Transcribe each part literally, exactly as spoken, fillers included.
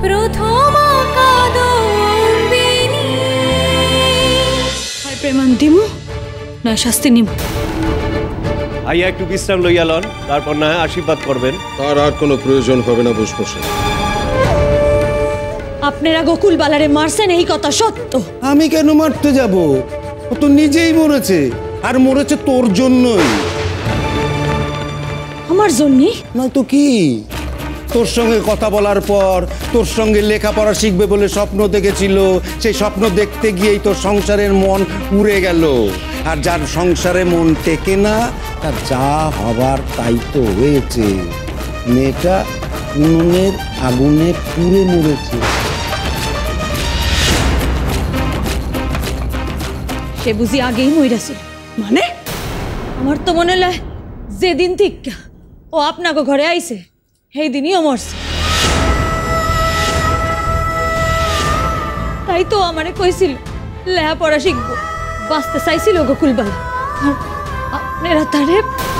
প্রথম কাদম্বিনী। হয় প্রেমান দিমু নয় শাস্তি নিমু। আইয়া একটু বিশ্রাম লইয়া লন, তারপর না আশীর্বাদ করবেন। তার আর কোনো প্রয়োজন হবে না বুঝমশাই। আপনারা গোকুল বালারে মারছেন এই কথা সত্য। আমি কেন মারতে যাব? ও তো নিজেই মরেছে, আর মরেছে তোর জন্যই। আমার জন্যই? নয়তো কি? তোর সঙ্গে কথা বলার পর তোর সঙ্গে লেখাপড়া শিখবে বলে স্বপ্ন দেখেছিল, সেই স্বপ্ন দেখতে গিয়েই তোর সংসারের মন উড়ে গেল। আর যার সংসারে মন টেকে না তার যা হবার তাই তো হয়েছে। মেয়েটা উনুনের আগুনে পুড়ে মরেছে। সে বুঝি আগেই মইরাছিল? মানে আমার তো মনে হয় যেদিন থেকে ও আপনাকে ঘরে আইছে সেই দিনই ও মরছে। তাই তো আমারে কইছিল লেখাপড়া শিখবো, বাঁচতে চাইছিল গোকুলবালা। আর আপনারা তারে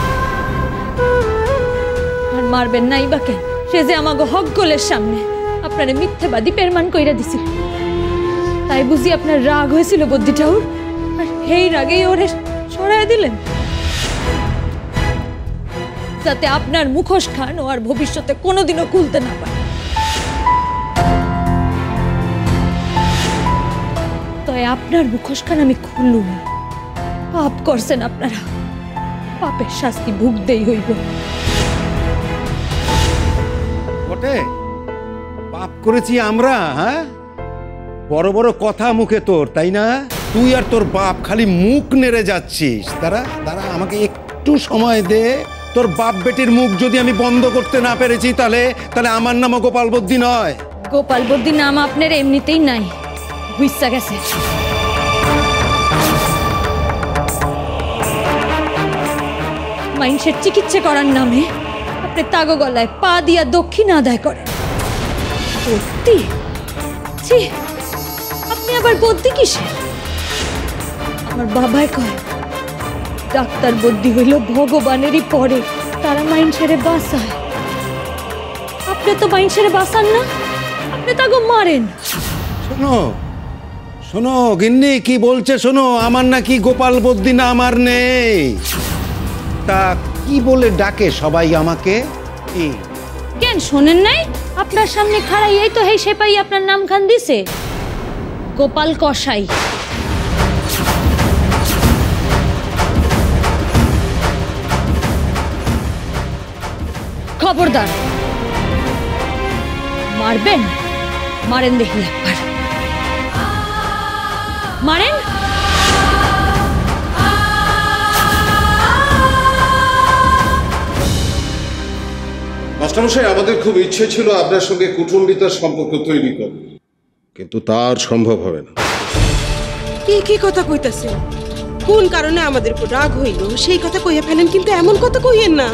আর মারবেন নাই বা কেন? সে যে আমাকে হক গোলের সামনে আপনারে মিথ্যাবাদী প্রমাণ কইরা দিছিল। তাই বুঝি আপনার রাগ হয়েছিল বুদ্ধি ঠাউর, আর সেই রাগেই ওরে সরাই দিলেন যাতে আপনার মুখোশ খান ও আর ভবিষ্যতে কোনোদিনও খুলতে না পারে। তাই আপনার মুখোশ খান আমি খুলুম। পাপ করছেন আপনারা, পাপের শাস্তি ভুগতেই হইব। বটে পাপ করেছি আমরা? হ্যাঁ, বড় বড় কথা মুখে তোর, তাই না? তুই আর তোর বাপ খালি মুখ নেড়ে যাচ্ছিস। তারা তারা আমাকে একটু সময় দে। তোর বাপ বেটির মুখ যদি আমি বন্ধ করতে না পেরেছি তাহলে তাহলে আমার নামও গোপাল বদ্দি নয়। গোপাল বদ্দি নাম আপনার এমনিতেই নাই, বুঝছা গেছে। মানুষের চিকিৎসা করার নামে আপনি তাগো গলায় পা দিয়া দক্ষিণ আদায় করেন। বদ্দি? ছি, আপনি আবার বদ্দি কিসে? আমার বাবাই কয় ডাক্তার বদ্দি হইল ভগবানেরই পরে, তারা মাইনসেরে বাঁচায়। আপনি তো মাইনসেরে বাঁচান না, আপনি তাগো মারেন। শোনো শোনো গিন্নি কি বলছে শোনো। আমার নাকি গোপাল বদ্দি না আমার নেই। তা কি বলে ডাকে সবাই আমাকে? কেন শোনেন নাই? আপনার সামনে খাড়াইয়াই তো হেই সেপাই আপনার নাম খান দিছে, গোপাল কসাই। খবরদার, মারবেন? মারেন দেখি একবার, মারেন। মাস্টারমশাই, আমাদের খুব ইচ্ছে ছিল আপনার সঙ্গে কুটুম্বিতার সম্পর্ক তৈরি করব, কিন্তু তার সম্ভব হবে না। কি কি কথা কইতাছে? কোন কারণে আমাদের উপর রাগ হইল সেই কথা কইয়া ফেলেন, কিন্তু এমন কথা কইয়েন না।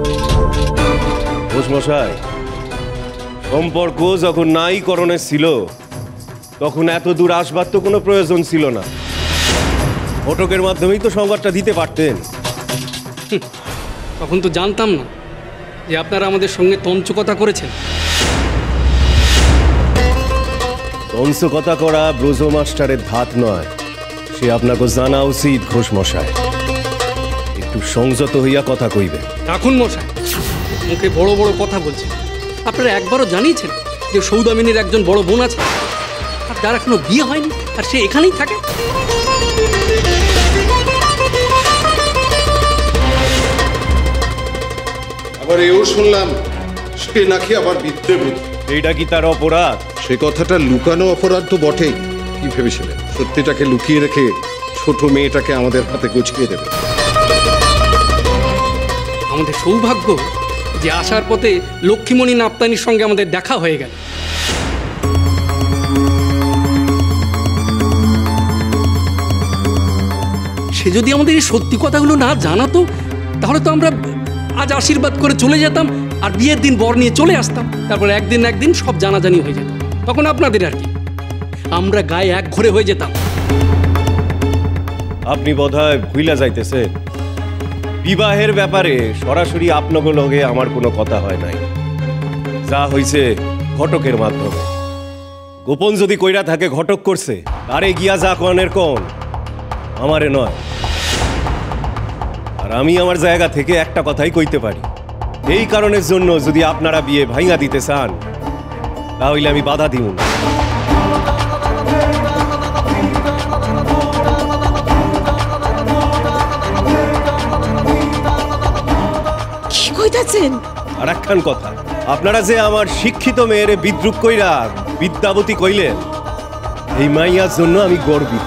ঘোষমশাই, সম্পর্ক যখন নাই করণে ছিল তখন এত দূর আসবার তো কোনো প্রয়োজন ছিল না। ফটকের মাধ্যমেই তো সংবাদটা দিতে পারতেন। তখন তো জানতাম না যে আপনারা আমাদের সঙ্গে তঞ্চকতা করেছেন। তঞ্চকতা করা ব্রজ মাস্টারের ধাত নয়, সে আপনাকে জানা উচিত। ঘোষমশাই, একটু সংযত হইয়া কথা কইবে। রাখুন মশাই, মুখে বড় বড় কথা বলছেন। আপনারা একবারও জানিয়েছেন যে সৌদামিনীর একজন বড় বোন আছে, আর যার এখনো বিয়ে হয়নি, আর সে এখানেই থাকে। আবার এও শুনলাম সে নাকি আবার বিদ্যে বুঝি। এইটা কি তার অপরাধ? সে কথাটা লুকানো অপরাধ তো বটেই। কি ভেবেছিলেন সত্যিটাকে লুকিয়ে রেখে ছোট মেয়েটাকে আমাদের হাতে গুছিয়ে দেবে? আমাদের সৌভাগ্য যে আসার পথে লক্ষ্মীমণি নাপ্তানির সঙ্গে আমাদের দেখা হয়ে গেল। সে যদি আমাদের এই সত্যি কথাগুলো না জানাতো তাহলে তো আমরা আজ আশীর্বাদ করে চলে যেতাম, আর বিয়ের দিন বর নিয়ে চলে আসতাম। তারপর একদিন একদিন সব জানাজানি হয়ে যেত। তখন আপনাদের আর কি, আমরা গায়ে এক ঘরে হয়ে যেতাম। আপনি বোধহয় ভুইলা যাইতেছেন, বিবাহের ব্যাপারে সরাসরি আপনাকে লগে আমার কোনো কথা হয় নাই। যা হয়েছে ঘটকের মাধ্যমে। গোপন যদি কইরা থাকে ঘটক করছে, আরে গিয়া যা কনের কোন, আমারে নয়। আর আমি আমার জায়গা থেকে একটা কথাই কইতে পারি, এই কারণের জন্য যদি আপনারা বিয়ে ভাঙা দিতে চান তাহলে আমি বাধা দিব না। কি কইতাছেন? আর একখান কথা, আপনারা যে আমার শিক্ষিত মেয়েরে বিদ্রুপ কইরা বিদ্যাবতী কইলেন, এই মাইয়ার জন্য আমি গর্বিত।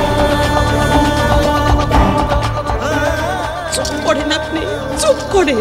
চুপ করেন আপনি, চুপ করেন।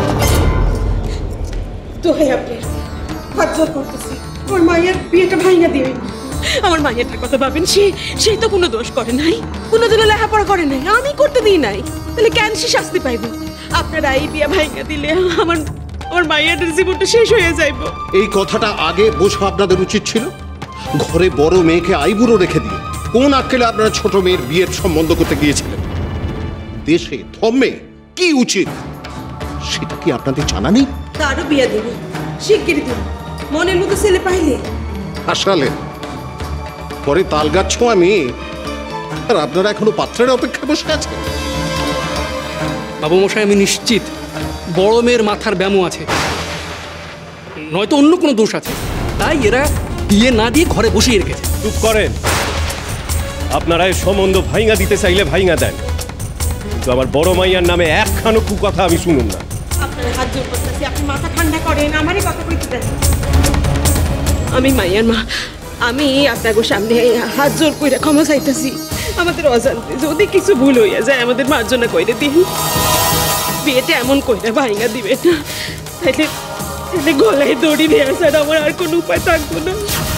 তো হে আপনি হাত জোর করতেছি, ওর মায়ের বিয়েটা ভাঙা দিবেন। আমার মায়েরটার কথা ভাবেন, সে সে তো কোনো দোষ করে নাই, কোনোদিনও লেখাপড়া করে নাই, আমি করতে দিই নাই, তাহলে কেন সে শাস্তি পাইব? আপনারা এই বিয়ে ভাঙা দিলে আমার আমার মায়ের জীবনটা শেষ হয়ে যাইব। এই কথাটা আগে বোঝা আপনাদের উচিত ছিল। ঘরে বড় মেয়েকে আইবুড়ো রেখে দিয়ে কোন আক্কেলে আপনারা ছোট মেয়ের বিয়ের সম্বন্ধ করতে গিয়েছিলেন? দেশে ধর্মে কি উচিত সেটা কি আপনাদের জানা নেই? তারও বিয়ে দেব, শিগগিরই দেব, মনের মতো ছেলে পাইলে। আসলে পরে তালগাছ ছোঁয়া মেয়ে, আর আপনারা এখনো পাত্রের অপেক্ষায় বসে আছেন। বাবু মশাই, আমি নিশ্চিত বড় মেয়ের মাথার ব্যামো আছে, নয়তো অন্য কোনো দোষ আছে, তাই এরা বিয়ে না দিয়ে ঘরে বসিয়ে রেখেছে। চুপ করেন। আপনারা এই সম্বন্ধ ভাইঙা দিতে চাইলে ভাইঙা দেন, কিন্তু আমার বড় মাইয়ার নামে একখানো কুকথা আমি শুনুন না। আপনার হাত জোর করতেছি, আপনি মাথা ঠান্ডা করেন, আমারই কথা কইতে দেন। আমি মাইয়ার মা, আমি আপনার সামনে হাত জোর কইরা ক্ষমা চাইতেছি। আমাদের অজান্তে যদি কিছু ভুল হইয়া যায় আমাদের মার্জনা কইরে দিন, বিয়েটা এমন কইরা ভাইঙা দিবেন না, তাইলে তাইলে গলায় দড়ি দেওয়া ছাড়া আমার আর কোনো উপায় থাকবো না।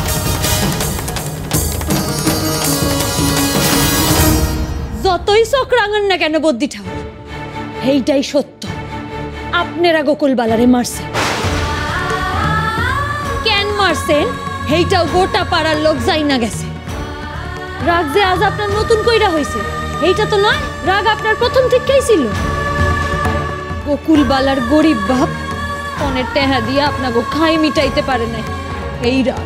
যতই চোখ রাঙান না কেন বদ্যি ঠাকুর, এইটাই সত্য, আপনারা গোকুল বালারে মারছেন। কেন মারছেন এইটাও গোটা পাড়ার লোক যাই না গেছে। রাগ যে আজ আপনার নতুন কইরা হয়েছে এইটা তো নয়, রাগ আপনার প্রথম থেকেই ছিল। গোকুল বালার গরিব বাপ কনের টেহা দিয়ে আপনাকে খাই মিটাইতে পারে না, এই রাগ।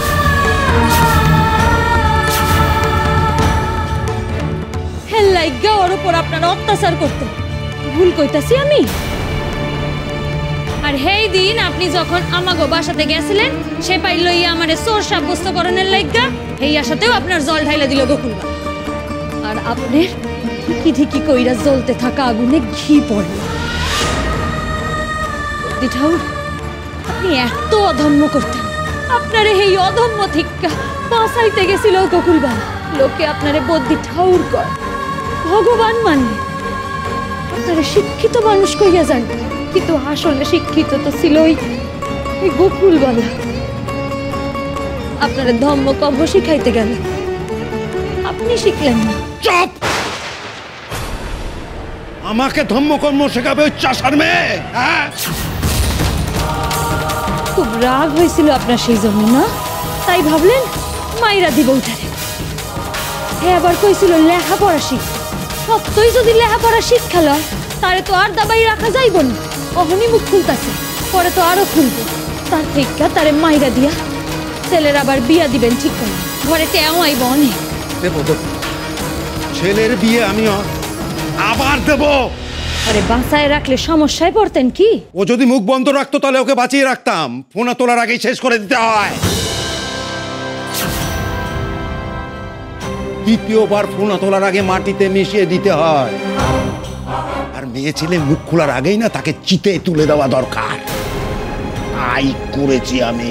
হেল্লাইগা ওর উপর আপনারা অত্যাচার করতেন, ভুল কইতাছি আমি? আর হেই দিন আপনি যখন আমাগো বাসাতে গেছিলেন, সে পাইল ইয়া আমারে চোর সাব্যস্ত করণের লাইগা, এই আশাতেও আপনার জল ঢাইলা দিল গোকুলবা। আর আপনার ধিকি ধিকি কইরা জ্বলতে থাকা আগুনে ঘি পড়ল। ঠাউর, আপনি এত অধম্য করতেন, আপনারে এই অধম্য থেকে বাঁচাইতে গেছিল গোকুলবা। লোকে আপনারে বদ্যি ঠাউর কর, ভগবান মানে, আপনারা শিক্ষিত মানুষ কইয়া যান, কিন্তু আসলে শিক্ষিত তো ছিলই এই গোকুলবালা। আপনারা ধম্মকম্ব শিখাইতে গেল, আপনি শিখলেন না। চুপ! আমাকে ধম্মকর্ম শেখাবে ওই চাষার মেয়ে? হ্যাঁ, খুব রাগ হয়েছিল আপনার সেই জন্য না, তাই ভাবলেন মাইরা দিব উঠারে। হে আবার কইছিল লেখাপড়া শিখ, সত্যই যদি লেখাপড়া শিক্ষা লয় তারে তো আর দাবাই রাখা যাইব না। অহনি মুখ খুলতাছে, পরে তো আরো খুলবো। তার থেকে তারে মাইরা দিয়া ছেলের আবার বিয়া দিবেন ঠিক করে, ঘরে তেও আইব অনেক। দেবো দেবো, ছেলের বিয়ে আমি আবার দেব। আরে বাঁচায় রাখলে সমস্যায় পড়তেন কি? ও যদি মুখ বন্ধ রাখতো তাহলে ওকে বাঁচিয়ে রাখতাম, ফোনা তোলার আগেই শেষ করে দিতে হয়। দ্বিতীয়বার ফোনা তোলার আগে মাটিতে মিশিয়ে দিতে হয়। আর মেয়ে ছেলে মুখ খোলার আগেই না তাকে চিতে তুলে দেওয়া দরকার। তাই করেছি আমি।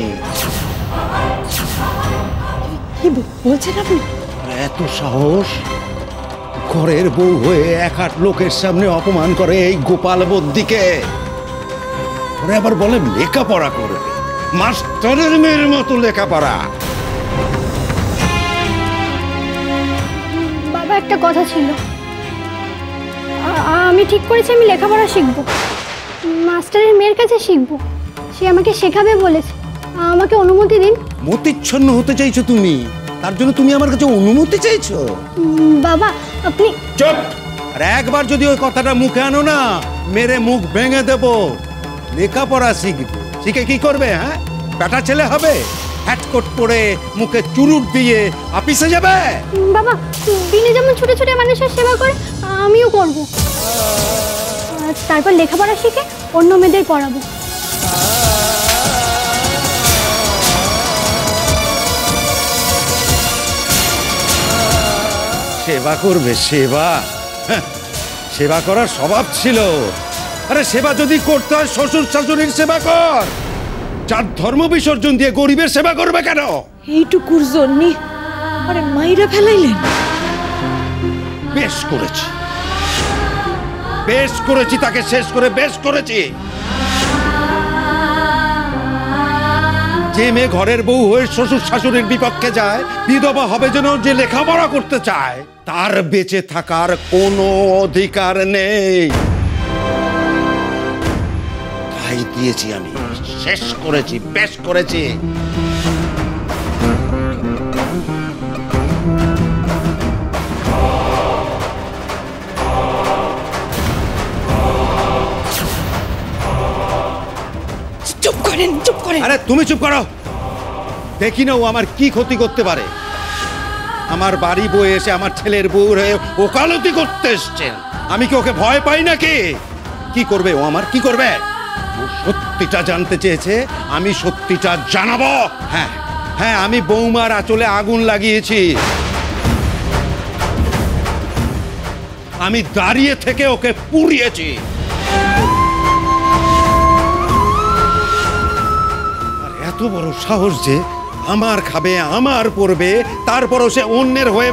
কি বলছেন আপনি? এত সাহস! ঘরের বউ হয়ে এক আট লোকের সামনে অপমান করে এই গোপাল বদ্দিকে। ওরা আবার বলে লেখাপড়া করবে, মাস্টারের মেয়ের মতো লেখাপড়া। বাবা, একটা কথা ছিল, আমি ঠিক করেছি আমি লেখাপড়া শিখবো, মাস্টারের মেয়ের কাছে শিখবো। সে আমাকে শেখাবে বলেছে, আমাকে অনুমতি দিন। মতিচ্ছন্ন হতে চাইছো তুমি, তার জন্য তুমি আমার কাছে অনুমতি চাইছো? বাবা আপনি চুপ! আর একবার যদি ওই কথাটা মুখে আনো না, মেরে মুখ ভেঙে দেব। লেখাপড়া শিখবে, শিখে কি করবে? হ্যাঁ, বেটা ছেলে হবে? হ্যাটকোট পরে মুখে চুরুট দিয়ে অফিসে যাবে? বাবা, বিনে যেমন ছোট ছোট মানুষের সেবা করে আমিও করব। আর তারপর লেখাপড়া শিখে অন্য মেয়েদের পড়াবো। সেবা করবে? সেবা? হ্যাঁ, সেবা করার স্বভাব ছিল। আরে সেবা যদি করতে হয় শ্বশুর শাশুড়ির সেবা কর। যার ধর্ম বিসর্জন দিয়ে গরিবের সেবা করবে কেন? এইটুকুর জন্যে আরে মাইরা ফেলাইলেন? বেশ করেছি, বেশ করেছি, তাকে শেষ করে বেশ করেছি। যে মেয়ে ঘরের বউ হয়ে শ্বশুর শাশুড়ির বিপক্ষে যায়, বিধবা হবে যেন যে লেখাপড়া করতে চায়, তার বেঁচে থাকার কোনো অধিকার নেই। তাই দিয়েছি আমি, শেষ করেছি, বেশ করেছি। চুপ করেন, চুপ করেন। আরে তুমি চুপ করো, দেখি না ও আমার কি ক্ষতি করতে পারে। আমার বাড়ি বয়ে এসে আমার ছেলের বউ হয়ে ওকালতি করতে এসছেন, আমি কি ওকে ভয় পাই নাকি? কি করবে ও আমার, কি করবে? ও সত্যিটা জানতে চেয়েছে, আমি সত্যিটা জানাবো। হ্যাঁ হ্যাঁ, আমি বৌমার আঁচলে আগুন লাগিয়েছি। আমি দাঁড়িয়ে থেকে ওকে পুড়িয়েছি। এত বড় সাহস যে আমার খাবে, আমার পড়বে, তারপরও সে অন্যের হয়ে।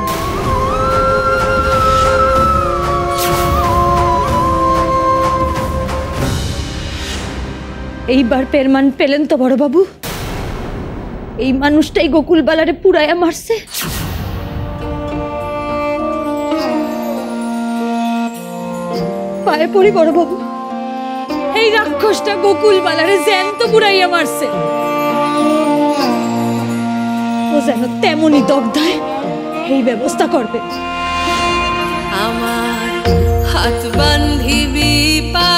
এইবার পেরমান পেলেন তো বড় বাবু? এই মানুষটাই গোকুল বালারে পুরাইয়া মারছে। পায়ে পড়ি বড় বাবু, এই রাক্ষসটা গোকুল বালারে জ্যান্ত পুরাইয়া মারছে। ও যেন তেমনই দগ্ধায় এই ব্যবস্থা করবে। আমার হাত বান্ধিবি পা